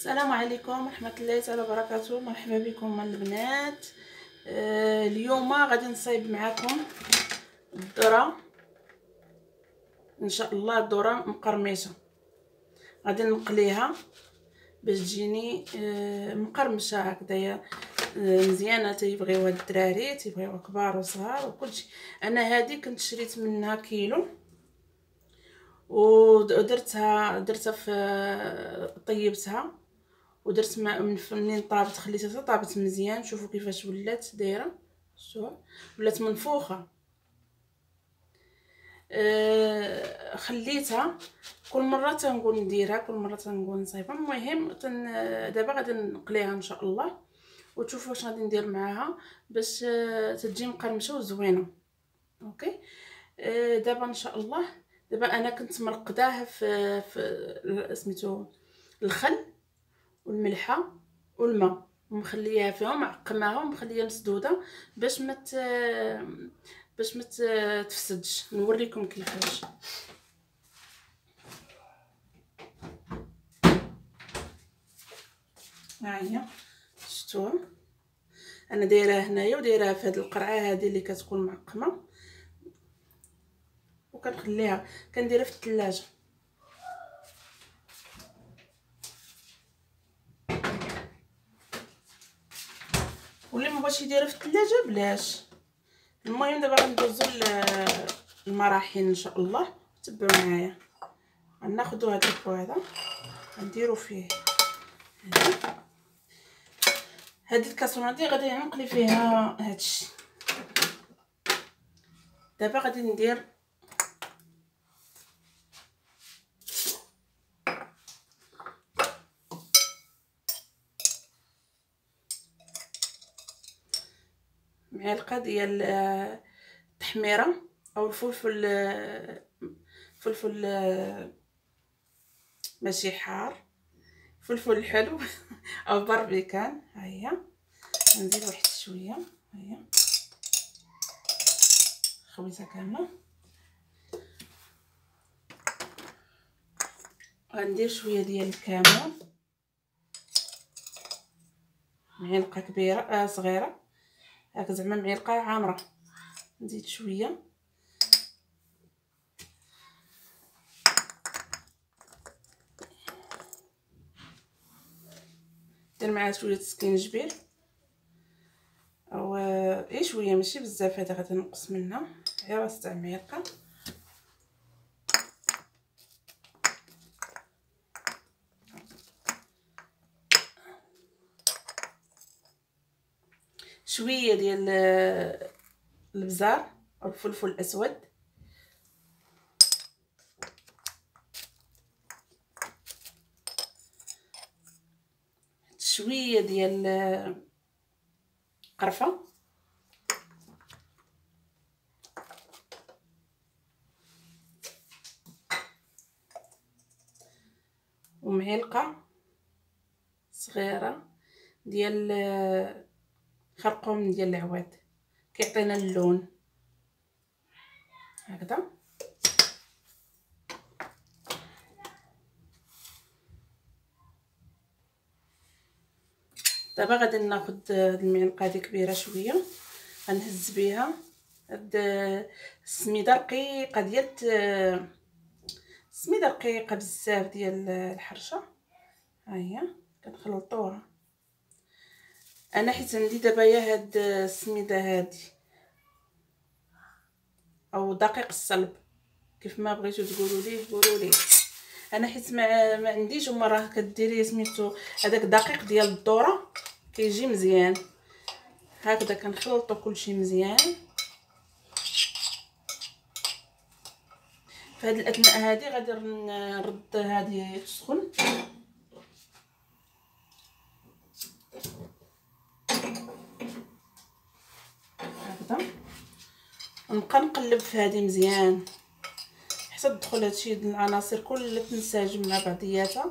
السلام عليكم ورحمه الله تعالى وبركاته. مرحبا بكم البنات. اليوم غادي نصايب معكم الذره ان شاء الله. الذره مقرمشه غادي نقليها باش تجيني مقرمشه هكذايا مزيانه. تيبغيوها الدراري، تيبغيوها كبار وصغار وكلشي. انا هذه كنت شريت منها كيلو ودرتها في طيبتها ودرت من منين طابت خليتها طابت مزيان. شوفوا كيفاش ولات دايره، شوف ولات منفوخه. خليتها كل مره تنقول نديرها، كل مره تنقول نصايبها. المهم دابا غادي نقليها ان شاء الله وتشوفوا واش غادي ندير معاها باش تجي مقرمشه وزوينه. اوكي. دابا ان شاء الله. دابا انا كنت مرقداها في سميتو الخل والملحه والماء ومخليها فيهم، معقماها ومخليها مسدوده باش ما تفسدش. نوريكم كيفاش. ها هي شفتوها انا دايراها هنايا ودايراها في هذه القرعه هذه اللي كتكون معقمه، وكنخليها كنديرها في الثلاجه. واللي ما بغاش يديرها في الثلاجه بلاش. المهم دابا غندوزو المراحل ان شاء الله. تبعوا معايا. غناخذوا هذا الكو هذا غنديروا فيه هذه الكاسرونه دي غادي نقلي فيها هادشي. دابا غادي ندير معلقه ديال التحميره او فلفل ماشي حار، فلفل حلو او بربيكان. ها هي نزيد واحد شويه. ها هي خويتها كامله. غندير شويه ديال الكمون، معلقه كبيره صغيره هاك زعما معلقه عامره. نزيد شويه. ندير معها شويه سكينجبير او شويه ماشي بزاف. هذا غادي نقص منها غير راس تاع معلقه. شويه ديال البزار او الفلفل الاسود، شويه ديال قرفه، ومعلقه صغيره ديال خرقوم ديال العواد كيعطينا اللون هكذا. دابا غادي ناخذ هاد المعلقه هذه كبيره شويه، غنهز بها هاد السميده رقيقه ديال السميده رقيقه بزاف ديال الحرشه. ها هي كنخلطوها. انا حيت عندي دابا يا هاد السميده هادي او دقيق الصلب كيف ما بغيتو تقولوا ليه قولوا ليه. انا حيت ما عنديش. وما راه كديري سميتو هذاك دقيق ديال الذره كيجي مزيان هكذا. كنخلطوا كلشي مزيان. في هذه الاثناء هذه غادي نرد هذه تسخن. هكذا نبقى نقلب في هذه مزيان حتى تدخل هادشي العناصر كلها تنسجم مع بعضياتها.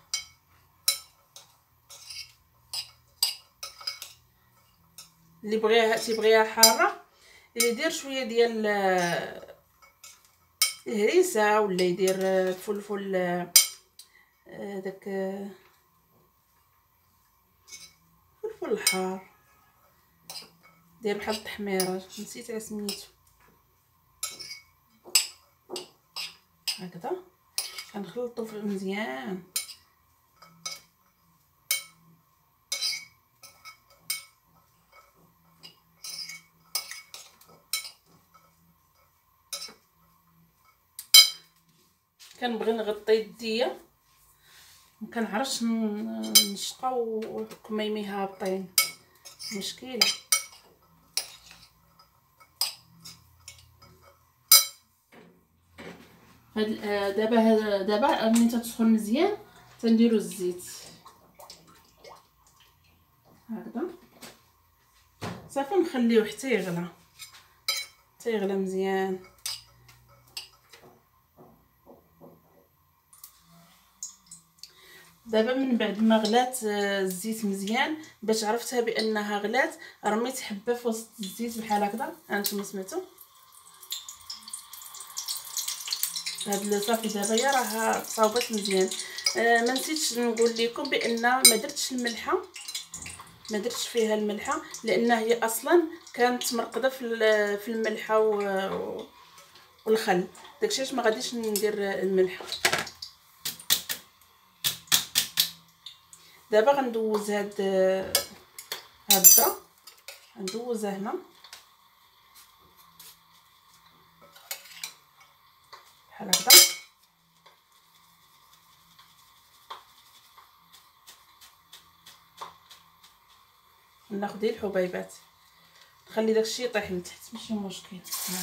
اللي تيبغيها حاره يدير شويه ديال الهريسه ولا يدير فلفل داك الحار، داير بحال التحميره، نسيت على سميتو. هكذا كنخلطو مزيان. كنبغي نغطي يديا، مكنعرفش نشقى وكميمي هابطين، مشكله. دابا ملي تسخن مزيان تنديرو الزيت هكذا صافي، نخليوه حتى يغلى، حتى يغلى مزيان. دابا من بعد ما غلات الزيت مزيان، باش عرفتها بانها غلات، رميت حبه في وسط الزيت بحال هكذا. هانتوما سمعتوا هاد صافي. دابا هي راه تصاوبات مزيان. ما نسيتش نقول لكم بان ما درتش الملحه، ما درتش فيها الملحه لان هي اصلا كانت مرقده في الملحه والخل، داكشي علاش ما غاديش ندير الملحه. دابا غندوز هاد الذره، غندوزها هنا بحال هكذا. ناخذ الحبيبات، نخلي داكشي يطيح لتحت ماشي مشكل.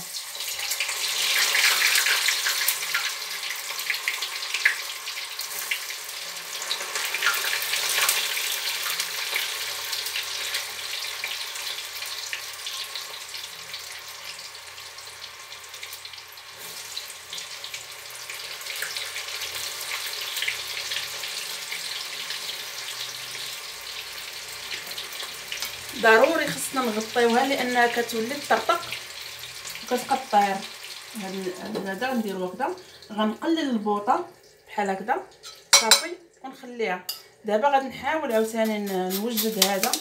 ضروري خصنا نغطيوها لانها كتولي تطرطق وكتبقى طير. هذا نديرو هكذا، غنقلل البوطه بحال هكذا صافي ونخليها. دابا غادي نحاول عاوتاني نوجد هذا،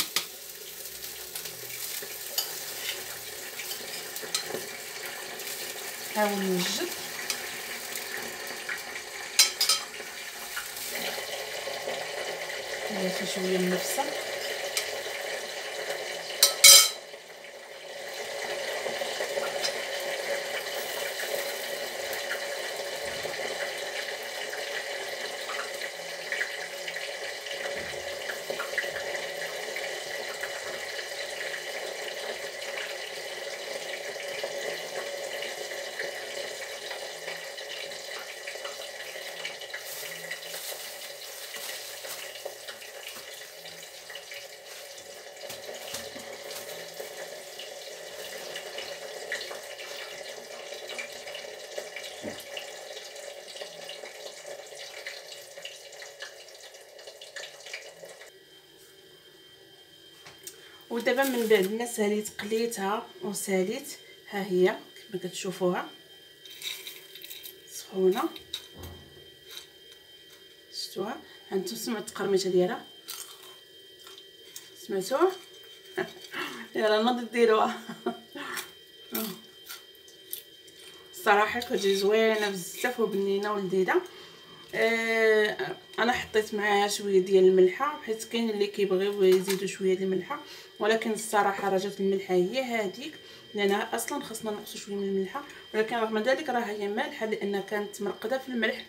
نحاول نوجد شي شويه منفسه. ودابا من بعد ما ساليت قليتها وساليت، ها هي كما كتشوفوها سخونه. شفتوها؟ هانتوما سمعتوا التقرميشه ديالها، سمعتوها؟ يلا نوض ديروها. الصراحه كتجي زوينه بزاف وبنينه ولذيذه. انا حطيت معاها شويه ديال الملحه، حيت كاين اللي كيبغيو يزيدوا شويه ديال الملحه، ولكن الصراحه راه جات الملحه هي هذيك، لانها اصلا خصنا نقصوا شويه من الملحه، ولكن رغم ذلك راه هي مالحه لانها كانت مرقده في الملح.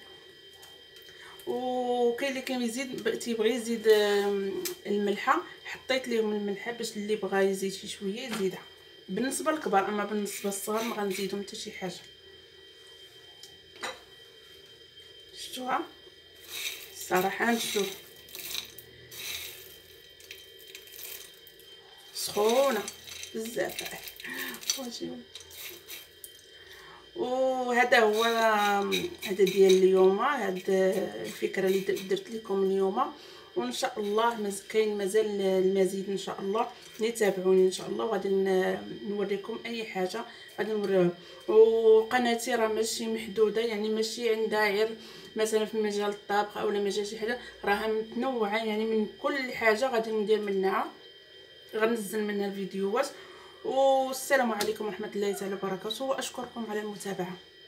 وكاين اللي كيزيد تيبغي يزيد الملحه، حطيت لهم الملحه باش اللي بغى يزيد شي شويه يزيدها بالنسبه للكبار، اما بالنسبه للصغار ما غنزيدهم حتى شي حاجه. شفتوها؟ الصراحه نشوف سخونه بزاف. واجي وهذا هو، هذا ديال اليوم، هاد الفكره اللي درت لكم اليوم. وان شاء الله كاين مازال المزيد ان شاء الله، تابعوني ان شاء الله، وغادي نوريكم اي حاجه غادي نوريها. وقناتي راه ماشي محدوده، يعني ماشي عندها غير مثلا في مجال الطبخ او مجال شي حاجه، راها متنوعه، يعني من كل حاجه غادي ندير منها. غنزل منها الفيديوهات. والسلام عليكم ورحمه الله تعالى وبركاته، واشكركم على المتابعه.